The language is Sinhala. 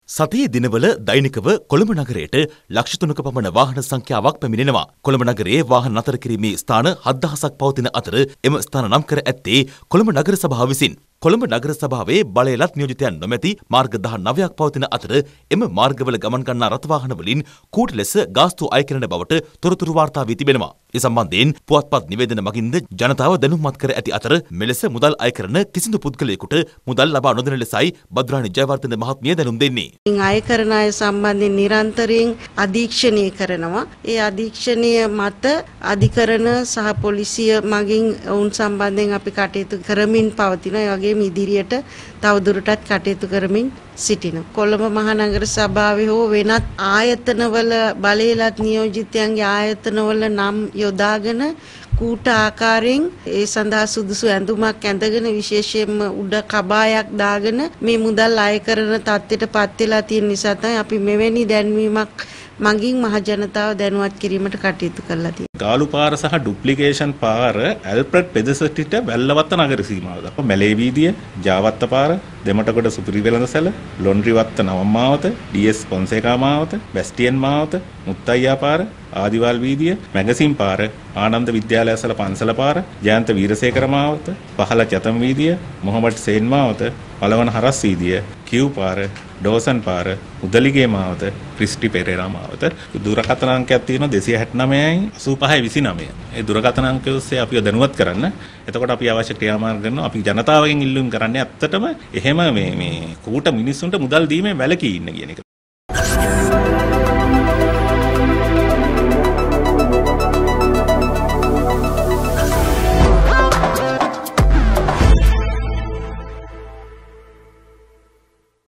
සතියේ දිනවල දෛනිකව කොළඹ නගරයට ලක්ෂ 3ක පමණ වාහන සංඛ්‍යාවක් පැමිණෙනවා. කොළඹ නගරයේ වාහන නතර කිරීමේ ස්ථාන 7000ක් පවතින අතර එම ස්ථාන නම් කර ඇත්තේ කොළඹ නගර සභාව විසින්. කොළඹ නගර සභාවේ බලයලත් නියෝජිතයන් නොමැති මාර්ග 19ක් පවතින අතර එම මාර්ගවල ගමන් ගන්නා රථ වාහන වලින් කූට ලෙස ගාස්තු අය කරන බවට තොරතුරු වාර්තා වී තිබෙනවා. ඒ සම්බන්ධයෙන් පුවත්පත් නිවේදන මගින්ද ජනතාව දැනුම්මත් කර ඇති අතර මෙලෙස මුදල් අය කරන කිසිදු පුද්ගලයෙකුට මුදල් ලබා නොදෙන ලෙසයි බද්රාණි ජයවර්ධන මහත්මිය දැනුම් දෙන්නේ. අය කරන අය සම්බන්ධයෙන් නිරන්තරයෙන් අධීක්ෂණය කරනවා. ඒ අධීක්ෂණය මත අධිකරණ සහ පොලිසිය මගින් ඔවුන් සම්බන්ධයෙන් අපි කටයුතු කරමින් පවතිනවා. ඒ වගේම ඉදිරියට තවදුරටත් කටයුතු කරමින් සිටිනවා. කොළඹ මහනගර සභාවේ හෝ වෙනත් ආයතනවල බලයලත් නියෝජිතයන්ගේ ආයතනවල නම් යොදාගෙන කූට ආකාරයෙන් ඒ සඳහා සුදුසු ඇඳුමක් ඇඳගෙන විශේෂයෙන්ම උඩ කබායක් දාගෙන මේ මුදල් අය කරන තත්ත්වයට පත් වෙලා තියෙන නිසා තමයි අපි මෙවැනි දැන්වීමක් මගින් මහ ජනතාව දැනුවත් කිරීමට කටයුතු කරලා තියෙනවා. ගාලු පාර සහ ඩුප්ලිකේෂන් පාර ඇල්ෆ්‍රඩ් පෙදෙසටිට වැල්ලවත්ත නගර සීමාව දක්වා මැලේ වීදිය, ජාවත්ත පාර, දෙමටගොඩ සුපිරි වෙළඳසැල, ලොන්ඩ්‍රිවත්ත නවම් මාවත, ඩී.එස්. පොන්සේකා මාවත, බැස්ටියන් මාවත, මුත්තයියා පාර, ආදිවාල් වීදිය, මැගසින් පාර, ආනන්ද විද්‍යාලය අසල පන්සල පාර, ජයන්ත වීරසේකර මාවත, පහළ චතම් වීදිය, මොහමඩ් සේන් මාවත, පළවන හරස් වීදිය, කියු පාර, ඩෝසන් පාර, උදලිගේ මාවත, ක්‍රිස්ටි පෙරේරා මාවත. දුරකථන අංකයක් තියෙනවා 269යි 8529. ඒ දුරකථන අංකය ඔස්සේ අපිව දැනුවත් කරන්න. එතකොට අපි අවශ්‍ය ක්‍රියාමාර්ග කරනවා. අපි ජනතාවගෙන් ඉල්ලුම් කරන්නේ ඇත්තටම එහෙම මේ කූට මිනිස්සුන්ට මුදල් දීමේ වැළකී ඉන්න කියන එක.